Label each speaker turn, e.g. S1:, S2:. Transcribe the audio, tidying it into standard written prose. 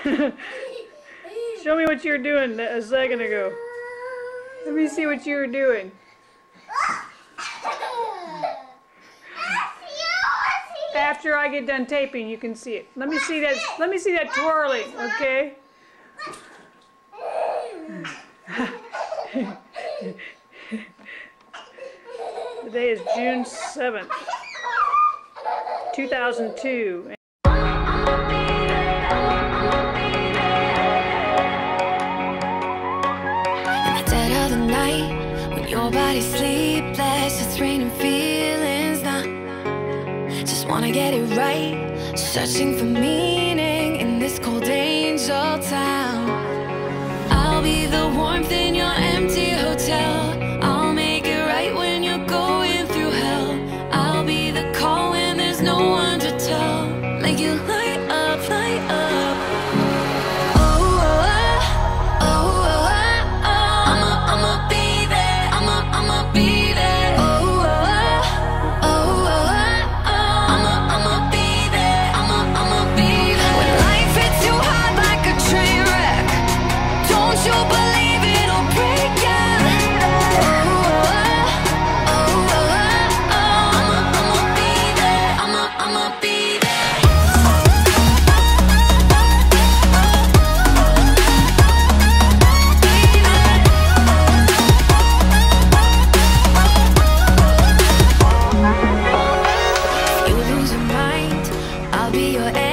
S1: Show me what you were doing a second ago. Let me see what you were doing. After I get done taping, you can see it. Let me see that. Let me see that twirling, okay? Today is June 7th, 2002.
S2: When your body's sleepless, it's raining feelings now. Just wanna get it right, searching for meaning in this cold angel town. I'll be the warmth in your empty hotel. I'll make it right when you're going through hell. I'll be the call when there's no one to tell. Make you light up, light up. I'll be your